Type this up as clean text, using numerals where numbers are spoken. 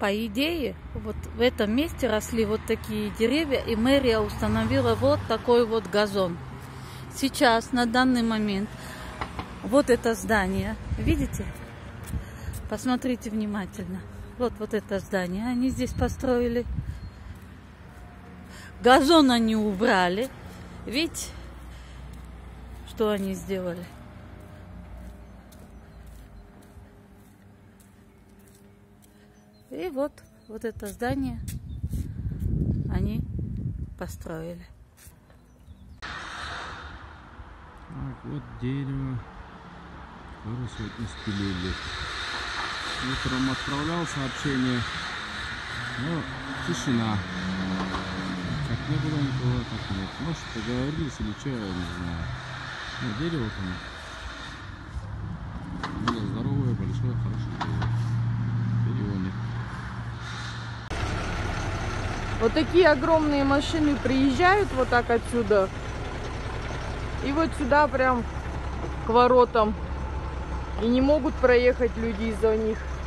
По идее, вот в этом месте росли вот такие деревья, и мэрия установила вот такой вот газон. Сейчас, на данный момент, вот это здание, видите? Посмотрите внимательно. Вот это здание они здесь построили. Газон они убрали. Видите, что они сделали? И вот это здание они построили. Так, вот дерево. Тоже сегодня спилили. Утром отправлял сообщение, но тишина. Как не было никого, так нет. Может, договорились или что, я не знаю. Но дерево там было здоровое, большое, хорошее дерево. Дерево нет. Вот такие огромные машины приезжают вот так отсюда. И вот сюда прям к воротам. И не могут проехать люди из-за них.